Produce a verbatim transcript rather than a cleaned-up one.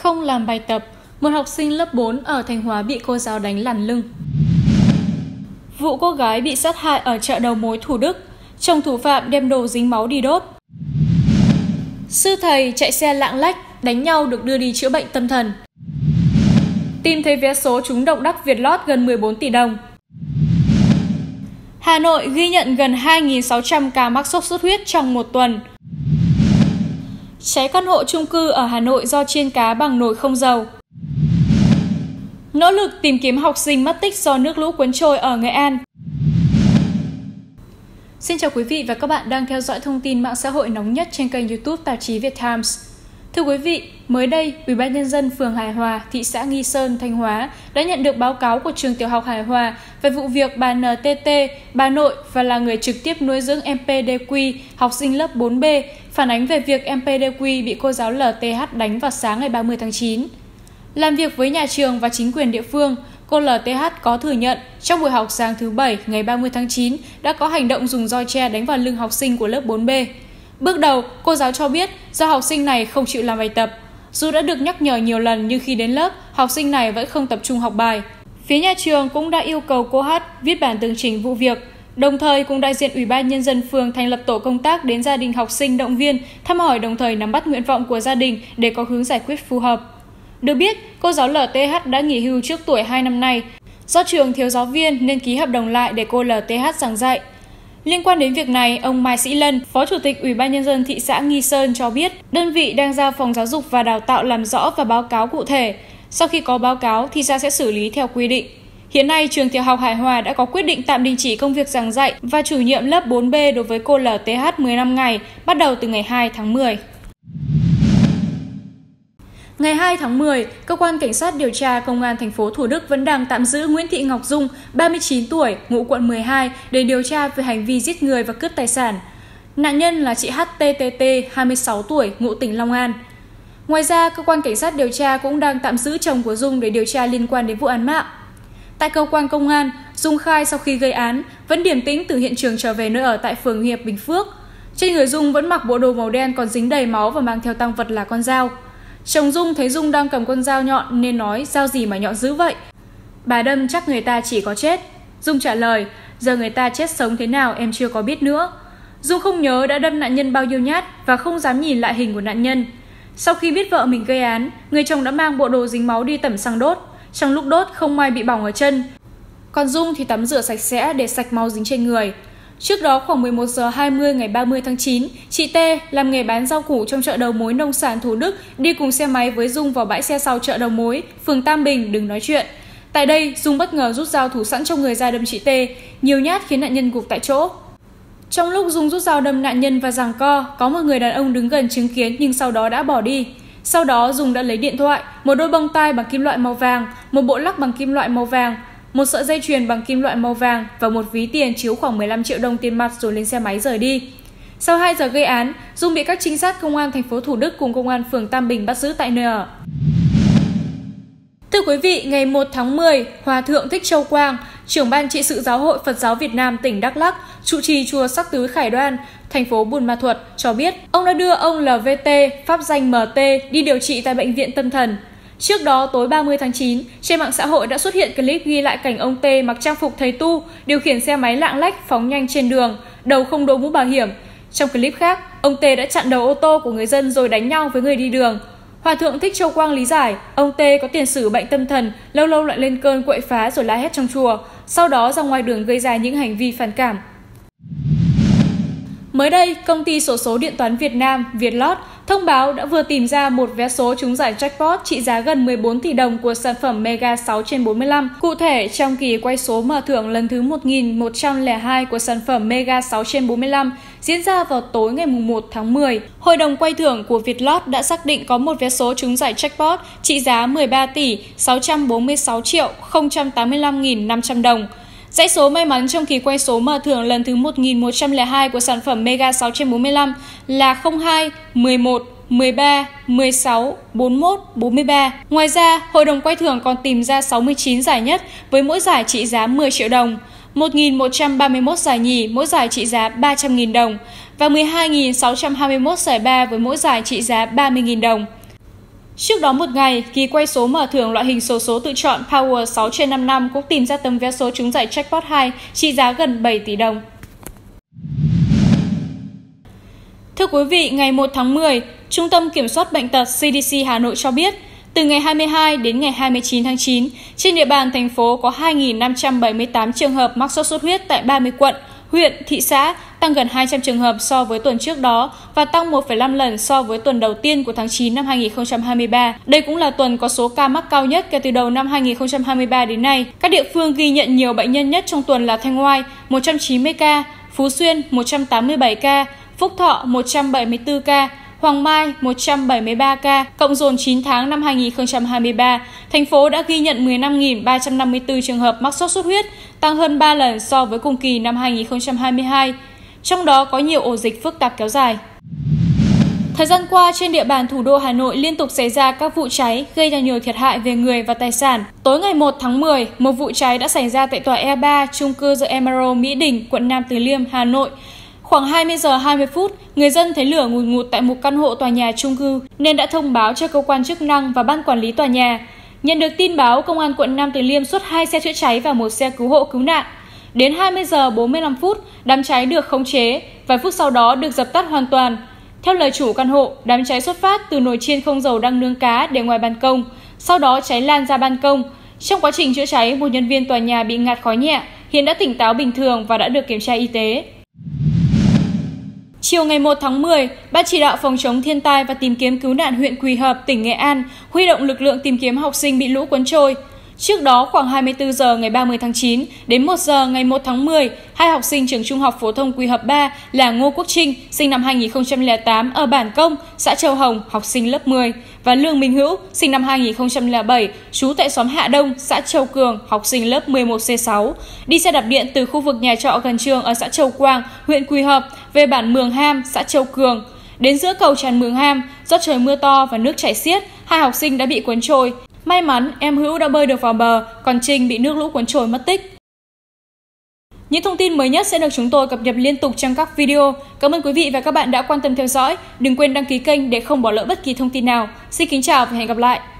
Không làm bài tập, một học sinh lớp bốn ở Thanh Hóa bị cô giáo đánh lằn lưng. Vụ cô gái bị sát hại ở chợ đầu mối Thủ Đức, chồng thủ phạm đem đồ dính máu đi đốt. Sư thầy chạy xe lạng lách, đánh nhau được đưa đi chữa bệnh tâm thần. Tìm thấy vé số trúng độc đắc Vietlott gần mười bốn tỷ đồng. Hà Nội ghi nhận gần hai nghìn sáu trăm ca mắc sốt xuất huyết trong một tuần. Cháy căn hộ chung cư ở Hà Nội do chiên cá bằng nồi không dầu. Nỗ lực tìm kiếm học sinh mất tích do nước lũ cuốn trôi ở Nghệ An. Xin chào quý vị và các bạn đang theo dõi thông tin mạng xã hội nóng nhất trên kênh YouTube tạp chí Việt Times. Thưa quý vị, mới đây, Ủy ban nhân dân phường Hải Hòa, thị xã Nghi Sơn, Thanh Hóa đã nhận được báo cáo của trường tiểu học Hải Hòa về vụ việc bà en tê tê, bà nội và là người trực tiếp nuôi dưỡng em pê đê quy, học sinh lớp bốn B, phản ánh về việc em pê đê quy bị cô giáo lờ tê hát đánh vào sáng ngày ba mươi tháng chín. Làm việc với nhà trường và chính quyền địa phương, cô lờ tê hát có thừa nhận trong buổi học sáng thứ Bảy ngày ba mươi tháng chín đã có hành động dùng roi tre đánh vào lưng học sinh của lớp bốn B. Bước đầu, cô giáo cho biết do học sinh này không chịu làm bài tập. Dù đã được nhắc nhở nhiều lần nhưng khi đến lớp, học sinh này vẫn không tập trung học bài. Phía nhà trường cũng đã yêu cầu cô Hát viết bản tường trình vụ việc. Đồng thời, cùng đại diện Ủy ban nhân dân phường thành lập tổ công tác đến gia đình học sinh động viên, thăm hỏi đồng thời nắm bắt nguyện vọng của gia đình để có hướng giải quyết phù hợp. Được biết, cô giáo lờ tê hát đã nghỉ hưu trước tuổi hai năm nay. Do trường thiếu giáo viên nên ký hợp đồng lại để cô lờ tê hát giảng dạy. Liên quan đến việc này, ông Mai Sĩ Lân, Phó Chủ tịch Ủy ban nhân dân thị xã Nghi Sơn cho biết, đơn vị đang giao Phòng Giáo dục và Đào tạo làm rõ và báo cáo cụ thể. Sau khi có báo cáo, thị xã sẽ xử lý theo quy định. Hiện nay, trường tiểu học Hải Hòa đã có quyết định tạm đình chỉ công việc giảng dạy và chủ nhiệm lớp bốn B đối với cô lờ tê hát mười lăm ngày, bắt đầu từ ngày hai tháng mười. Ngày hai tháng mười, Cơ quan Cảnh sát điều tra Công an thành phố Thủ Đức vẫn đang tạm giữ Nguyễn Thị Ngọc Dung, ba mươi chín tuổi, ngụ quận mười hai để điều tra về hành vi giết người và cướp tài sản. Nạn nhân là chị hát tê tê tê, hai mươi sáu tuổi, ngụ tỉnh Long An. Ngoài ra, Cơ quan Cảnh sát điều tra cũng đang tạm giữ chồng của Dung để điều tra liên quan đến vụ án mạng. Tại cơ quan công an, Dung khai sau khi gây án, vẫn điềm tĩnh từ hiện trường trở về nơi ở tại phường Hiệp, Bình Phước. Trên người Dung vẫn mặc bộ đồ màu đen còn dính đầy máu và mang theo tang vật là con dao. Chồng Dung thấy Dung đang cầm con dao nhọn nên nói dao gì mà nhọn dữ vậy. Bà đâm chắc người ta chỉ có chết. Dung trả lời, giờ người ta chết sống thế nào em chưa có biết nữa. Dung không nhớ đã đâm nạn nhân bao nhiêu nhát và không dám nhìn lại hình của nạn nhân. Sau khi biết vợ mình gây án, người chồng đã mang bộ đồ dính máu đi tẩm xăng đốt. Trong lúc đốt không may bị bỏng ở chân. Còn Dung thì tắm rửa sạch sẽ để sạch máu dính trên người. Trước đó khoảng mười một giờ hai mươi ngày ba mươi tháng chín, chị T làm nghề bán rau củ trong chợ đầu mối nông sản Thủ Đức đi cùng xe máy với Dung vào bãi xe sau chợ đầu mối, phường Tam Bình đừng nói chuyện. Tại đây, Dung bất ngờ rút dao thủ sẵn trong người ra đâm chị T, nhiều nhát khiến nạn nhân gục tại chỗ. Trong lúc Dung rút dao đâm nạn nhân và giằng co, có một người đàn ông đứng gần chứng kiến nhưng sau đó đã bỏ đi. Sau đó, Dung đã lấy điện thoại, một đôi bông tai bằng kim loại màu vàng, một bộ lắc bằng kim loại màu vàng, một sợi dây chuyền bằng kim loại màu vàng và một ví tiền chứa khoảng mười lăm triệu đồng tiền mặt rồi lên xe máy rời đi. Sau hai giờ gây án, Dung bị các trinh sát công an thành phố Thủ Đức cùng công an phường Tam Bình bắt giữ tại nơi ở. Thưa quý vị, ngày một tháng mười, Hòa thượng Thích Châu Quang, trưởng ban trị sự Giáo hội Phật giáo Việt Nam tỉnh Đắk Lắk, trụ trì chùa Sắc Tứ Khải Đoan, thành phố Buôn Ma Thuột cho biết ông đã đưa ông lờ vê tê, pháp danh em tê, đi điều trị tại bệnh viện tâm thần. Trước đó, tối ba mươi tháng chín, trên mạng xã hội đã xuất hiện clip ghi lại cảnh ông T mặc trang phục thầy tu, điều khiển xe máy lạng lách phóng nhanh trên đường, đầu không đội mũ bảo hiểm. Trong clip khác, ông T đã chặn đầu ô tô của người dân rồi đánh nhau với người đi đường. Hòa thượng Thích Châu Quang lý giải, ông T có tiền sử bệnh tâm thần, lâu lâu lại lên cơn quậy phá rồi la hét trong chùa, sau đó ra ngoài đường gây ra những hành vi phản cảm. Mới đây, công ty xổ số điện toán Việt Nam Vietlott thông báo đã vừa tìm ra một vé số trúng giải jackpot trị giá gần mười bốn tỷ đồng của sản phẩm Mega sáu trên bốn mươi lăm. Cụ thể, trong kỳ quay số mở thưởng lần thứ một nghìn một trăm lẻ hai của sản phẩm Mega sáu trên bốn mươi lăm diễn ra vào tối ngày một tháng mười, Hội đồng quay thưởng của Vietlott đã xác định có một vé số trúng giải jackpot trị giá mười ba tỷ sáu trăm bốn mươi sáu triệu không trăm tám mươi lăm nghìn năm trăm đồng. Dãy số may mắn trong kỳ quay số mở thưởng lần thứ một nghìn một trăm lẻ hai của sản phẩm Mega sáu trên bốn mươi lăm là không hai, mười một, mười ba, mười sáu, bốn mươi mốt, bốn mươi ba. Ngoài ra, Hội đồng quay thưởng còn tìm ra sáu mươi chín giải nhất với mỗi giải trị giá mười triệu đồng, một nghìn một trăm ba mươi mốt giải nhì mỗi giải trị giá ba trăm nghìn đồng và mười hai nghìn sáu trăm hai mươi mốt giải ba với mỗi giải trị giá ba mươi nghìn đồng. Trước đó một ngày, kỳ quay số mở thưởng loại hình xổ số tự chọn Power sáu trên năm năm cũng tìm ra tấm vé số trúng giải jackpot hai trị giá gần bảy tỷ đồng. Thưa quý vị, ngày một tháng mười, Trung tâm Kiểm soát Bệnh tật xê đê xê Hà Nội cho biết, từ ngày hai mươi hai đến ngày hai mươi chín tháng chín, trên địa bàn thành phố có hai nghìn năm trăm bảy mươi tám trường hợp mắc sốt xuất huyết tại ba mươi quận, huyện, thị xã, tăng gần hai trăm trường hợp so với tuần trước đó và tăng một phẩy năm lần so với tuần đầu tiên của tháng chín năm hai nghìn không trăm hai mươi ba. Đây cũng là tuần có số ca mắc cao nhất kể từ đầu năm hai nghìn không trăm hai mươi ba đến nay. Các địa phương ghi nhận nhiều bệnh nhân nhất trong tuần là Thanh Oai một trăm chín mươi ca, Phú Xuyên một trăm tám mươi bảy ca, Phúc Thọ một trăm bảy mươi tư ca, Hoàng Mai một trăm bảy mươi ba ca. Cộng dồn chín tháng năm hai nghìn không trăm hai mươi ba, thành phố đã ghi nhận mười lăm nghìn ba trăm năm mươi tư trường hợp mắc sốt xuất huyết, tăng hơn ba lần so với cùng kỳ năm hai nghìn không trăm hai mươi hai. Trong đó có nhiều ổ dịch phức tạp kéo dài. Thời gian qua, trên địa bàn thủ đô Hà Nội liên tục xảy ra các vụ cháy gây ra nhiều thiệt hại về người và tài sản. Tối ngày một tháng mười, một vụ cháy đã xảy ra tại tòa E ba, chung cư The Emerald Mỹ Đình, quận Nam Từ Liêm, Hà Nội. Khoảng hai mươi giờ hai mươi phút, người dân thấy lửa ngùn ngụt tại một căn hộ tòa nhà chung cư nên đã thông báo cho cơ quan chức năng và ban quản lý tòa nhà. Nhận được tin báo, công an quận Nam Từ Liêm xuất hai xe chữa cháy và một xe cứu hộ cứu nạn. Đến hai mươi giờ bốn mươi lăm phút, đám cháy được khống chế, vài phút sau đó được dập tắt hoàn toàn. Theo lời chủ căn hộ, đám cháy xuất phát từ nồi chiên không dầu đang nướng cá để ngoài ban công, sau đó cháy lan ra ban công. Trong quá trình chữa cháy, một nhân viên tòa nhà bị ngạt khói nhẹ, hiện đã tỉnh táo bình thường và đã được kiểm tra y tế. Chiều ngày một tháng mười, Ban chỉ đạo phòng chống thiên tai và tìm kiếm cứu nạn huyện Quỳ Hợp, tỉnh Nghệ An huy động lực lượng tìm kiếm học sinh bị lũ cuốn trôi. Trước đó, khoảng hai mươi tư giờ ngày ba mươi tháng chín đến một giờ ngày một tháng mười, hai học sinh trường Trung học phổ thông Quỳ Hợp ba là Ngô Quốc Trinh, sinh năm hai nghìn không trăm lẻ tám ở Bản Công, xã Châu Hồng, học sinh lớp mười, và Lương Minh Hữu, sinh năm hai nghìn không trăm lẻ bảy, trú tại xóm Hạ Đông, xã Châu Cường, học sinh lớp mười một C sáu, đi xe đạp điện từ khu vực nhà trọ gần trường ở xã Châu Quang, huyện Quỳ Hợp về bản Mường Ham, xã Châu Cường. Đến giữa cầu tràn Mường Ham, do trời mưa to và nước chảy xiết, hai học sinh đã bị cuốn trôi. May mắn, em Hữu đã bơi được vào bờ, còn Trinh bị nước lũ cuốn trôi mất tích. Những thông tin mới nhất sẽ được chúng tôi cập nhật liên tục trong các video. Cảm ơn quý vị và các bạn đã quan tâm theo dõi. Đừng quên đăng ký kênh để không bỏ lỡ bất kỳ thông tin nào. Xin kính chào và hẹn gặp lại!